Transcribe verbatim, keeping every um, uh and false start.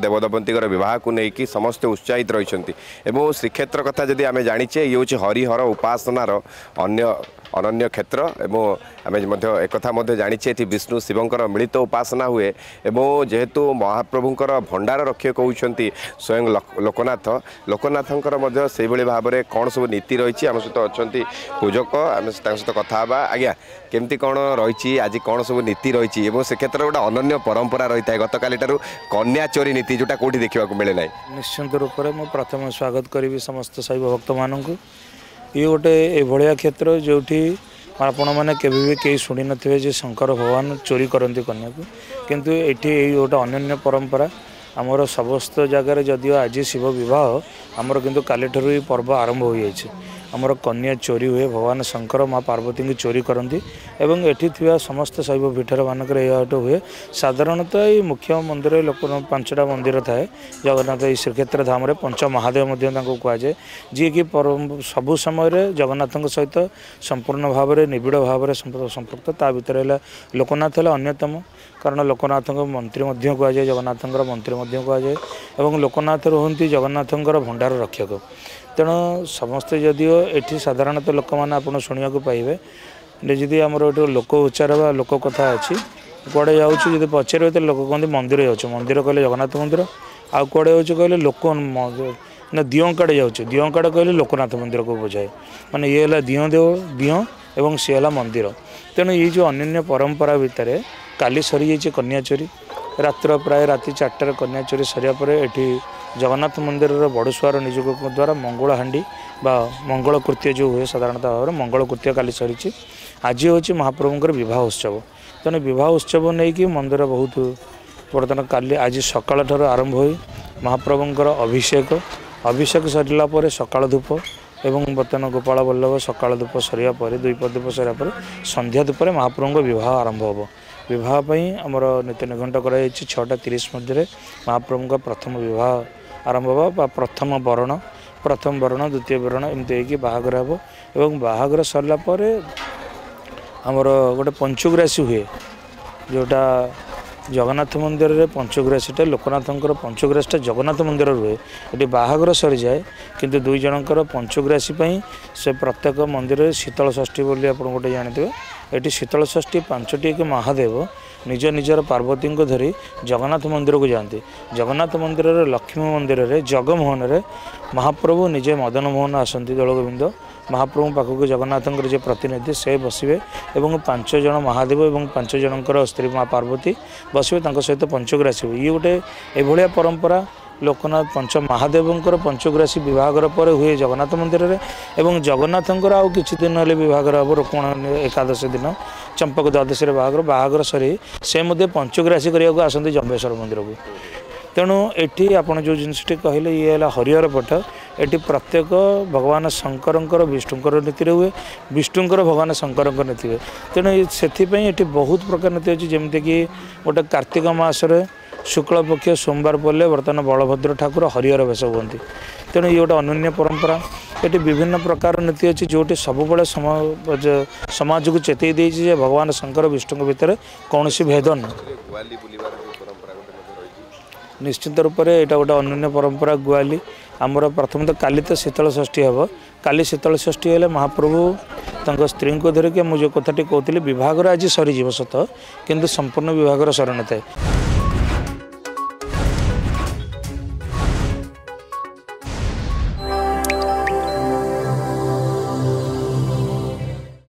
देवदंती विवाह को लेकिन समस्ते उत्साहित रही श्रीक्षेत्र कथा जदि आम जाचे ये हूँ हरिहर उपासनार अन्य अनन्य क्षेत्र एवं आम एक जाचे विष्णु शिवंकर मिलित उपासना हुए एवं जेहेतु महाप्रभुंकर भंडार रक्षक कहते स्वयं लोकनाथ लोकनाथंकर से भाव में कौन सब नीति रही आम सहित अच्छा पूजक आम सहित कथा आज्ञा केमती कौन रही आज कौन सब नीति रही से क्षेत्र गोटे अनन्य परंपरा रही है गत काली कन्या चोरी नीति जोटा कौटी देखा मिले ना निश्चिंत रूप में मुझे प्रथम स्वागत करी समस्त शैव भक्त मानू ये गोटे एभलिया क्षेत्र जो आपण मैंने केवे कई शुणी नथिबे शंकर भगवान चोरी करती कन्या को किंतु ये गोटे अनन्य परंपरा आमर समस्त जगार जदिव आज शिव विवाह आमर किंतु काली ठार पर्व आरंभ हो जाए आमर कन्या चोरी हुए भगवान शंकर माँ पार्वती की चोरी करती एवं एठी थिबा समस्त शैव पीठर मानक हुए साधारणतः ये मुख्य मंदिर लोक पांचटा मंदिर थाए जगन्नाथ श्रीक्षेत्र धाम रे पंच महादेव कहुए जी कि सबु समय जगन्नाथ सहित संपूर्ण भाव में निबिड़ भाव में संपृक्त ता भीतर लोकनाथ है अन्यतम कारण लोकनाथ मंत्री कहुए जगन्नाथ मंत्री कहुए और लोकनाथ रुहति जगन्नाथ भंडार रक्षक तेणु समस्ते जदिओ ये साधारणतः लोक मैंने आप शुणा पाइबे जी आमर ये लोक उच्चार बा लोक कथा अच्छी कड़े जाऊँ पचारे तो लोक कहते मंदिर जाऊँ मंदिर कहले जगन्नाथ मंदिर आउ कड़े हो कहले लोक ना दियों कड़े जाऊँ दियों कड़े कहले लोकनाथ मंदिर को बुझाए माने ये है दियों देव दियों एवं सी है मंदिर तेणु ये जो अनन्य परंपरा भितर काली सरी जाइए कन्या चोरी रात्र प्राय राति चार्टार कन्या चोरी सरिया पर एठी जगन्नाथ मंदिर बड़ुसुआर निजोग द्वारा मंगल हांडी बा मंगल कृत्य जो हुए साधारणतः भाव में मंगल कृत्य काली सरी आज हूँ महाप्रभुंर बह उत्सव तेणु बह उत्सव नहीं कि मंदिर बहुत बर्तमान काली आज सकाल ठार आरंभ हो महाप्रभुंर अभिषेक अभिषेक सरला पर सकाल धूप एवं बर्तमान गोपाल बल्लभ सकाल धूप सरिया पर दुईप धूप सरिया पर संध्या धूप महाप्रभुंर बह आरंभ हो विवाह आमर नीति निघंट कर छटा तीस मध्य महाप्रभु प्रथम विवाह आरंभ हो प्रथम वरण प्रथम वरण द्वितीय वरण एमती बाहागर हे और बाहागर सरला आमर गोटे पंचुग्रासी हुए जोटा जगन्नाथ मंदिर रे पंचुग्रासीटा लोकनाथंकर पंचुग्रासीटा जगन्नाथ मंदिर रुहे ये बाहागर सरी जाए किंतु दुई जनकर पंचुग्रासी से प्रत्येक मंदिर शीतल षष्ठी बोली आप गोटे जानते ये शीतल षष्ठी पांचटी के महादेव निज निजर पार्वती को धरी जगन्नाथ मंदिर को जाती जगन्नाथ मंदिर रे लक्ष्मी मंदिर रे जगमोहन रे महाप्रभु निजे मदन मोहन आसती दल गोविंद महाप्रभु पाखक जगन्नाथ जे प्रतिनिधि से बसवे और पांच जन महादेव और पांच जनकर स्त्री माँ पार्वती बसवे सहित पंचग्रासी ये गोटे एभलिया परंपरा लोकनाथ पंच महादेवंकर पंचग्रासी विभागर पर हुए जगन्नाथ मंदिर रे एवं जगन्नाथंकर आउ किछि दिन हेले विभागर हम रुक्मण एकादशी दिन चंपक द्वादशी बाहागर बाहागर सरी से मध्य पंचग्रासी करने आसती जम्बेश्वर मंदिर को तेणु एटी आपण जो जिनसटी कहले ये है हरिहर पट एटी प्रत्येक भगवान शंकर विष्णुकर नीति हुए विष्णुकर भगवान शंकर नीति हुए तेणु से बहुत प्रकार नीति अच्छी जमती कि गोटे कार्तिक मासरे शुक्ल पक्ष सोमवार पड़े बर्तमान बलभद्र ठाकुर हरिहर वेश हुए तेणु ये गोटे अनन्य परंपरा ये विभिन्न प्रकार नीति अच्छी जो सब समाज को चेतई देजे भगवान शंकर विष्णु भितर कौन भेद न निश्चित रूप से यहाँ गोटे अनन्य परंपरा गुआली आमर प्रथम तो काली तो शीतल षष्ठी हम काली शीतल षष्ठी है महाप्रभु तक स्त्री को धरिकी मुझे कथाटी कहती विभागर आज सरीज सत किंतु संपूर्ण विभागर सर न था।